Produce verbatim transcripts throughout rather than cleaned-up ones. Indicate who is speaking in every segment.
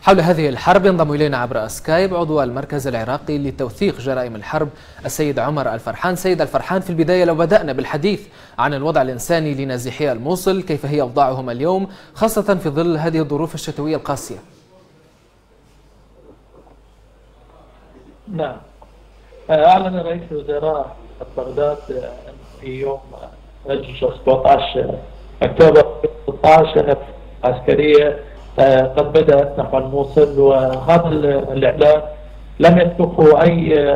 Speaker 1: حول هذه الحرب ينضم إلينا عبر سكايب عضو المركز العراقي لتوثيق جرائم الحرب السيد عمر الفرحان. سيد الفرحان، في البداية لو بدأنا بالحديث عن الوضع الإنساني لنازحي الموصل، كيف هي أوضاعهم اليوم خاصة في ظل هذه الظروف الشتوية القاسية؟
Speaker 2: نعم، أعلن رئيس الوزراء بغداد في يوم سبعة عشر أكتوبر ستة عشر عسكرية قد بدأت نحو الموصل، وهذا الإعلان لم يسبقه أي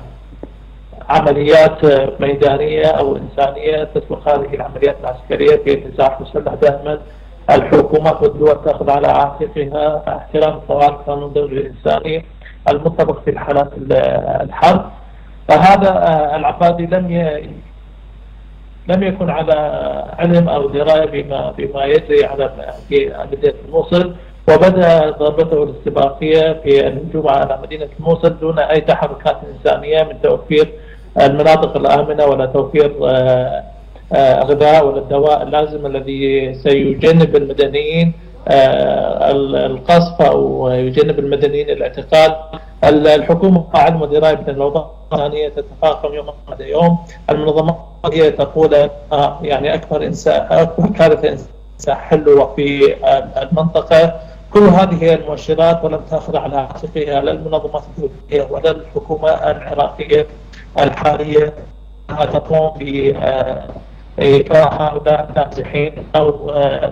Speaker 2: عمليات ميدانية أو إنسانية تسبق هذه العمليات العسكرية في النزاع المسلح. دائما الحكومات والدول تأخذ على عاتقها احترام قواعد القانون الدولي الإنساني المطبق في حالات الحرب. فهذا العبادي لم ي... لم يكن على علم او درايه بما بما يجري على في مدينه الموصل، وبدا ضربته الاستباقيه في الهجوم على مدينه الموصل دون اي تحركات انسانيه من توفير المناطق الامنه ولا توفير الغذاء ولا الدواء اللازم الذي سيجنب المدنيين القصف او يجنب المدنيين الاعتقال. الحكومه علم ودرايه بان الاوضاع الانسانيه تتفاقم يوم بعد يوم. المنظمات هي تقول يعني اكبر انسان اكبر كارثه ساحله في المنطقه. كل هذه هي المؤشرات ولم تاخذ على عاتقها لا المنظمات الدوليه ولا الحكومه العراقيه الحاليه تقوم ب إيقاع هؤلاء النازحين أو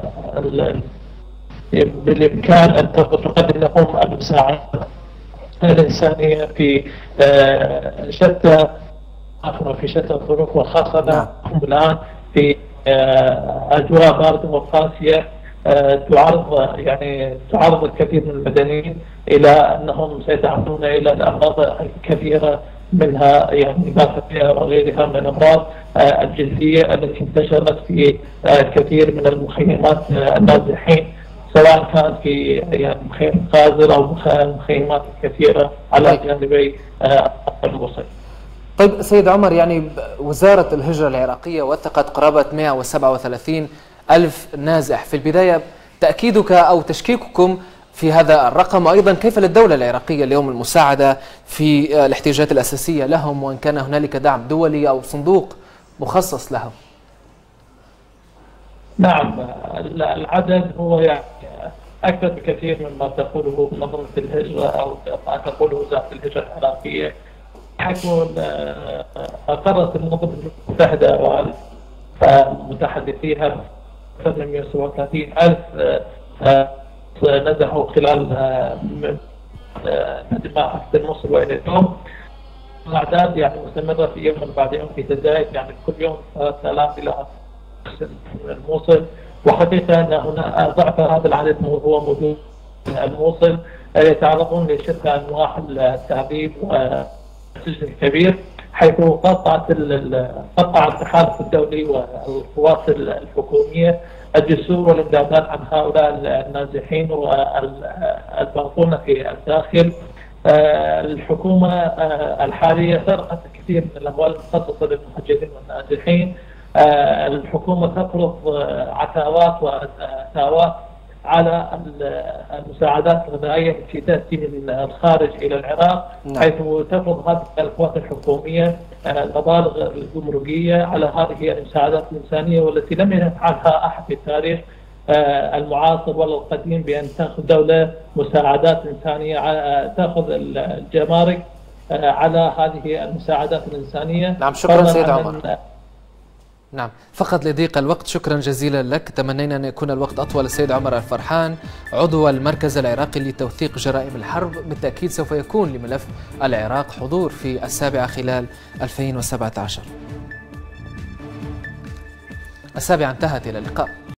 Speaker 2: بالإمكان أن تقدم لهم المساعدة الإنسانية في شتى في شتى الظروف، وخاصة نحن الآن في أجواء باردة وقاسية تعرض يعني تعرض الكثير من المدنيين إلى أنهم سيتعرضون إلى الأمراض الكثيرة، منها يعني الباسفيا وغيرها من الأمراض الجلدية التي انتشرت في كثير من المخيمات النازحين، سواء كان في يعني مخيم غازر أو مخيمات كثيرة على جانبي الموصل.
Speaker 1: طيب سيد عمر، يعني وزارة الهجرة العراقية وثقت قرابة مئة وسبعة وثلاثين ألف نازح. في البداية تأكيدك أو تشكيككم في هذا الرقم، وأيضا كيف للدولة العراقية اليوم المساعدة في الاحتياجات الأساسية لهم، وإن كان هنالك دعم دولي أو صندوق مخصص لهم؟
Speaker 2: نعم، العدد هو يعني أكثر بكثير مما تقوله منظمة الهجرة أو ما تقوله وزارة الهجرة العراقية، حيث أقرت المنظمة المتحدة ومتحدثيها أكثر من مئة وسبعة وثلاثين ألف نزحوا خلال دماء الموصل وإلى اليوم. الأعداد يعني مستمرة في يوم بعد يوم في تزايد، يعني كل يوم ثلاثة آلاف إلى من الموصل، وحقيقة أن هنا ضعف هذا العدد هو موجود في الموصل، يتعرضون لشتى أنواع التعذيب والسجن الكبير، حيث قطعت قطع التحالف الدولي والقوات الحكومية الجسور والامدادات عن هؤلاء النازحين والباقون في الداخل. الحكومة الحالية سرقت الكثير من الأموال المخصصة للمهاجرين والنازحين. الحكومة تفرض عتاوات وتاوات على المساعدات الغذائية التي تأتي من الخارج إلى العراق، حيث تفرض هذه القوات الحكومية المبالغ الجمركية على هذه المساعدات الإنسانية، والتي لم يفعلها أحد في التاريخ المعاصر ولا القديم، بأن تأخذ دولة مساعدات إنسانية تأخذ الجمارك على هذه المساعدات الإنسانية.
Speaker 1: نعم، شكرا سيد عمر. نعم، فقط لضيق الوقت، شكرا جزيلا لك. تمنينا أن يكون الوقت أطول. السيد عمر الفرحان عضو المركز العراقي لتوثيق جرائم الحرب، بالتأكيد سوف يكون لملف العراق حضور في السابعة خلال ألفين وسبعة عشر. السابعة انتهت، إلى اللقاء.